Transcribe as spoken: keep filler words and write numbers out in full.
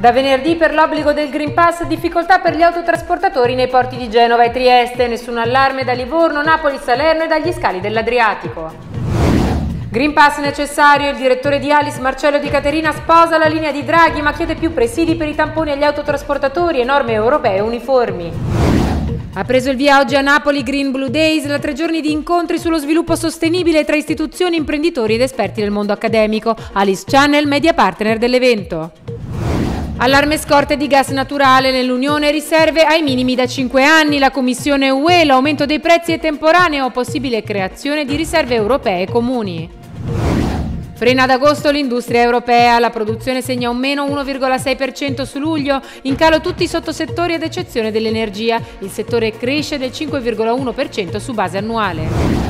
Da venerdì per l'obbligo del Green Pass difficoltà per gli autotrasportatori nei porti di Genova e Trieste, nessun allarme da Livorno, Napoli, Salerno e dagli scali dell'Adriatico. Green Pass necessario, il direttore di Alice Marcello Di Caterina sposa la linea di Draghi ma chiede più presidi per i tamponi agli autotrasportatori e norme europee uniformi. Ha preso il via oggi a Napoli Green Blue Days, la tre giorni di incontri sullo sviluppo sostenibile tra istituzioni, imprenditori ed esperti del mondo accademico. Alice Channel, media partner dell'evento. Allarme scorte di gas naturale nell'Unione, riserve ai minimi da cinque anni. La Commissione U E, l'aumento dei prezzi è temporaneo, possibile creazione di riserve europee comuni. Frena ad agosto l'industria europea, la produzione segna un meno uno virgola sei per cento su luglio, in calo tutti i sottosettori ad eccezione dell'energia, il settore cresce del cinque virgola uno per cento su base annuale.